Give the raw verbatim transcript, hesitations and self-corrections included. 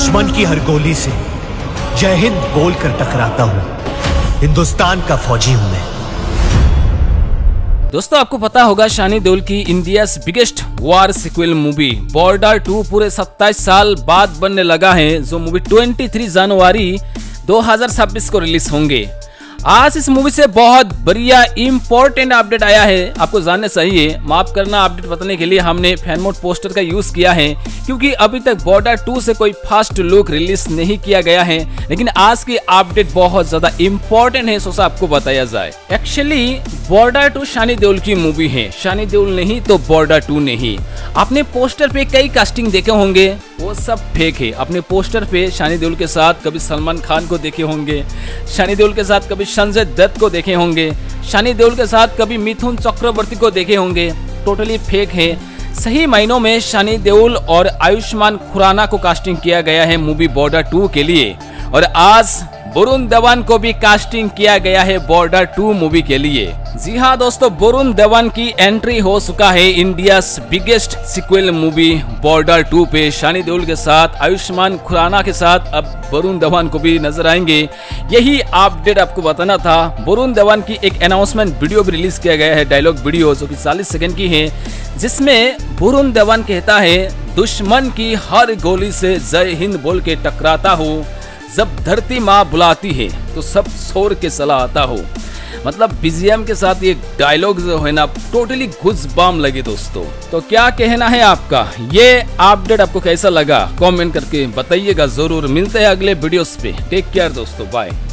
दुश्मन की हर गोली से जय हिंद बोलकर टकराता हूं। हिंदुस्तान का फौजी हूं मैं। दोस्तों, आपको पता होगा शानी देओल की India's biggest war sequel movie Border two पूरे सत्ताईस साल बाद बनने लगा है, जो मूवी तेईस जनवरी दो हज़ार छब्बीस को रिलीज होंगे। आज इस मूवी से बहुत बढ़िया इंपॉर्टेंट अपडेट आया है, आपको जानना चाहिए। माफ करना, अपडेट बताने के लिए हमने फैन मोड पोस्टर का यूज किया है, क्योंकि अभी तक बॉर्डर टू से कोई फर्स्ट लुक रिलीज नहीं किया गया है। लेकिन आज की अपडेट बहुत ज्यादा इंपॉर्टेंट है, सोचा आपको बताया जाए। Actually Border two Sunny Deol की मूवी है, शानी देओल नहीं तो बॉर्डर टू नहीं। आपने पोस्टर पे कई कास्टिंग देखे होंगे, वो सब फेक है। अपने पोस्टर पे शानी देओल के साथ कभी सलमान खान को देखे होंगे, शानी देओल के साथ कभी संजय दत्त को देखे होंगे, शानी देओल के साथ कभी मिथुन चक्रवर्ती को देखे होंगे। टोटली फेक है। सही मायनों में शानी देओल और आयुष्मान खुराना को कास्टिंग किया गया है मूवी बॉर्डर टू के लिए, और आज वरुण धवन को भी कास्टिंग किया गया है बॉर्डर टू मूवी के लिए। जी हाँ दोस्तों, वरुण धवन की एंट्री हो चुका है India biggest sequel movie Border two पे। शानी देओल के साथ, आयुष्मान खुराना के साथ अब वरुण धवन को भी नजर आएंगे। यही अपडेट आपको बताना था। वरुण धवन की एक अनाउंसमेंट वीडियो भी रिलीज किया गया है, डायलॉग वीडियो, जो कि चालीस सेकंड की है, जिसमें वरुण धवन कहता है, दुश्मन की हर गोली से जय हिंद बोल के टकराता हूँ। जब धरती माँ बुलाती है तो सब छोड़ के चला आता हो। मतलब बीजीएम के साथ ये डायलॉग जो है ना, टोटली घुसबाम लगे दोस्तों। तो क्या कहना है आपका? ये अपडेट आपको कैसा लगा? कमेंट करके बताइएगा जरूर। मिलते हैं अगले वीडियोस पे। टेक केयर दोस्तों, बाय।